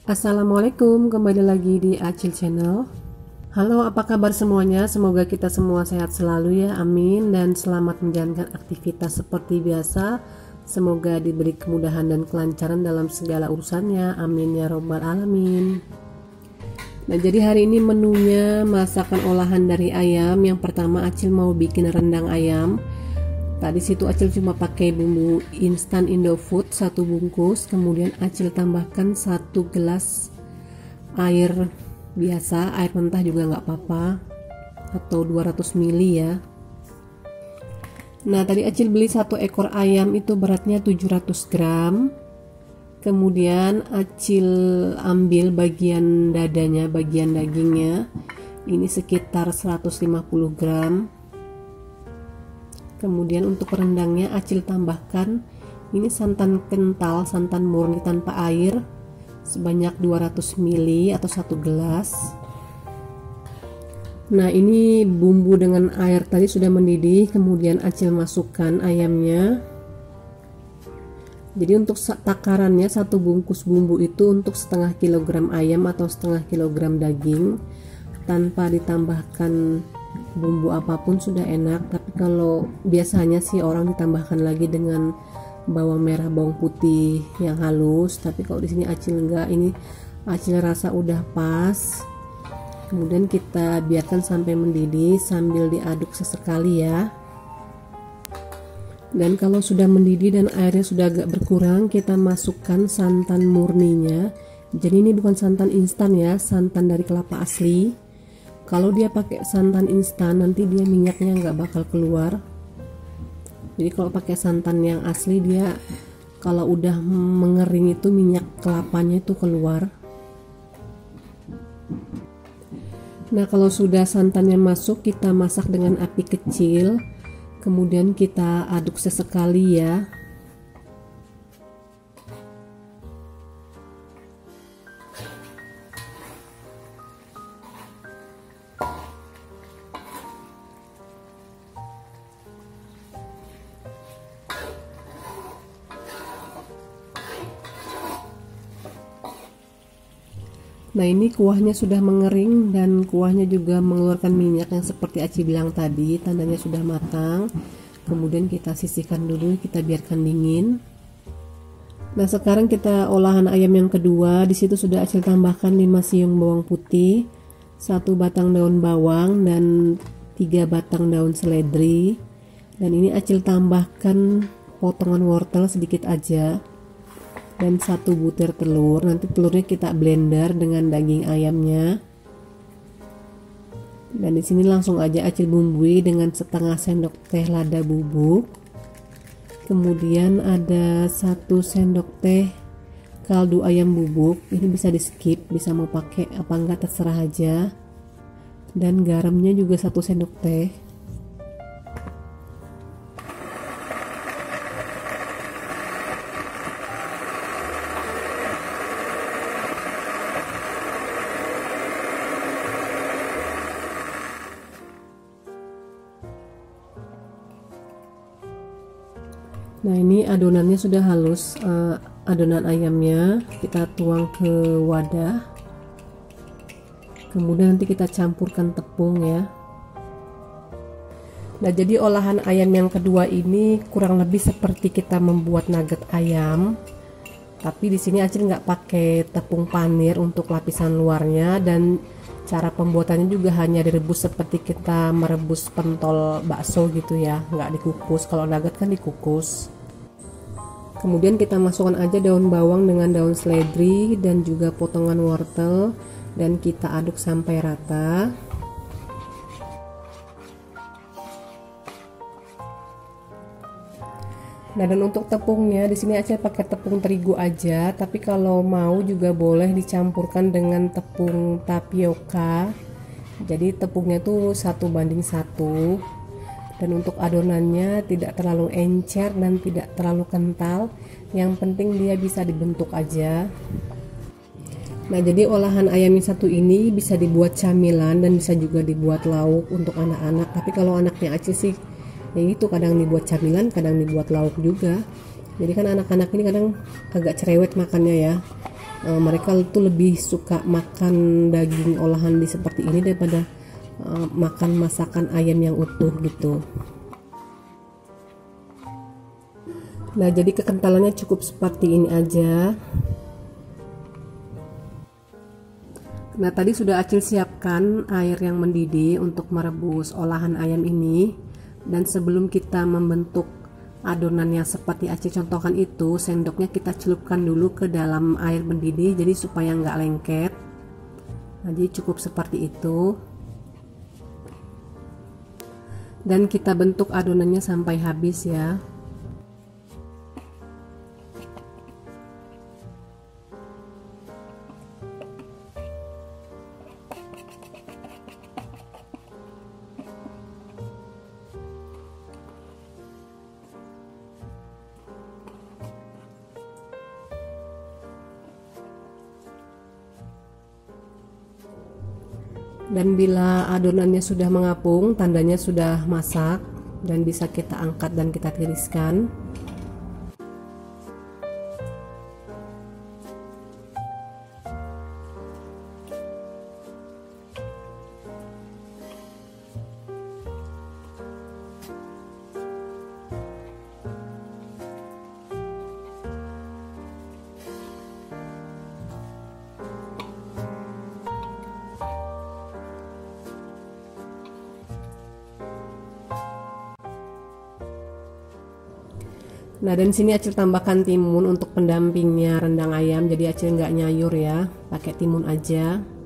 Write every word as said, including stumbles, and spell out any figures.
Assalamualaikum, kembali lagi di Acil Channel. Halo, apa kabar semuanya? Semoga kita semua sehat selalu ya, amin. Dan selamat menjalankan aktivitas seperti biasa. Semoga diberi kemudahan dan kelancaran dalam segala urusannya, amin ya robbal alamin. Nah, jadi hari ini menunya masakan olahan dari ayam. Yang pertama Acil mau bikin rendang ayam. Tadi situ Acil cuma pakai bumbu instan Indofood satu bungkus, kemudian Acil tambahkan satu gelas air biasa, air mentah juga nggak apa-apa, atau dua ratus mililiter ya. Nah, tadi Acil beli satu ekor ayam, itu beratnya tujuh ratus gram. Kemudian Acil ambil bagian dadanya, bagian dagingnya, ini sekitar seratus lima puluh gram. Kemudian untuk rendangnya Acil tambahkan ini santan kental, santan murni tanpa air sebanyak dua ratus mililiter atau satu gelas. Nah, ini bumbu dengan air tadi sudah mendidih, kemudian Acil masukkan ayamnya. Jadi untuk takarannya satu bungkus bumbu itu untuk setengah kilogram ayam atau setengah kilogram daging, tanpa ditambahkan bumbu apapun sudah enak. Tapi kalau biasanya sih orang ditambahkan lagi dengan bawang merah, bawang putih yang halus, tapi kalau di sini Acil enggak, ini Acil rasa udah pas. Kemudian kita biarkan sampai mendidih sambil diaduk sesekali ya. Dan kalau sudah mendidih dan airnya sudah agak berkurang, kita masukkan santan murninya. Jadi ini bukan santan instan ya, santan dari kelapa asli. Kalau dia pakai santan instan nanti dia minyaknya nggak bakal keluar. Jadi kalau pakai santan yang asli, dia kalau udah mengering itu minyak kelapanya itu keluar. Nah, kalau sudah santannya masuk, kita masak dengan api kecil. Kemudian kita aduk sesekali ya. Nah, ini kuahnya sudah mengering dan kuahnya juga mengeluarkan minyak yang seperti Acil bilang tadi, tandanya sudah matang. Kemudian kita sisihkan dulu, kita biarkan dingin. Nah, sekarang kita olahan ayam yang kedua. Di situ sudah Acil tambahkan lima siung bawang putih, satu batang daun bawang dan tiga batang daun seledri. Dan ini Acil tambahkan potongan wortel sedikit aja. Dan satu butir telur. Nanti telurnya kita blender dengan daging ayamnya. Dan di sini langsung aja Acil bumbui dengan setengah sendok teh lada bubuk. Kemudian ada satu sendok teh kaldu ayam bubuk. Ini bisa di skip, bisa mau pakai apa enggak terserah aja. Dan garamnya juga satu sendok teh. Nah, ini adonannya sudah halus, uh, adonan ayamnya kita tuang ke wadah. Kemudian nanti kita campurkan tepung ya. Nah, jadi olahan ayam yang kedua ini kurang lebih seperti kita membuat nugget ayam. Tapi di sini Acil nggak pakai tepung panir untuk lapisan luarnya, dan cara pembuatannya juga hanya direbus seperti kita merebus pentol bakso gitu ya, nggak dikukus. Kalau nugget kan dikukus. Kemudian kita masukkan aja daun bawang dengan daun seledri dan juga potongan wortel, dan kita aduk sampai rata. Nah, dan untuk tepungnya di sini Acil pakai tepung terigu aja, tapi kalau mau juga boleh dicampurkan dengan tepung tapioka. Jadi tepungnya tuh satu banding satu. Dan untuk adonannya tidak terlalu encer dan tidak terlalu kental. Yang penting dia bisa dibentuk aja. Nah, jadi olahan ayam yang satu ini bisa dibuat camilan dan bisa juga dibuat lauk untuk anak-anak. Tapi kalau anaknya Acil sih ya itu, kadang dibuat camilan, kadang dibuat lauk juga. Jadi kan anak-anak ini kadang agak cerewet makannya ya. uh, mereka tuh lebih suka makan daging olahan di seperti ini daripada uh, makan masakan ayam yang utuh gitu. Nah, jadi kekentalannya cukup seperti ini aja. Nah, tadi sudah Acil siapkan air yang mendidih untuk merebus olahan ayam ini. Dan sebelum kita membentuk adonan yang seperti Acil contohkan itu, sendoknya kita celupkan dulu ke dalam air mendidih, jadi supaya nggak lengket. Nah, jadi cukup seperti itu. Dan kita bentuk adonannya sampai habis ya. Dan bila adonannya sudah mengapung, tandanya sudah masak dan bisa kita angkat dan kita tiriskan. Nah, dan sini Acil tambahkan timun untuk pendampingnya rendang ayam, jadi Acil nggak nyayur ya, pakai timun aja.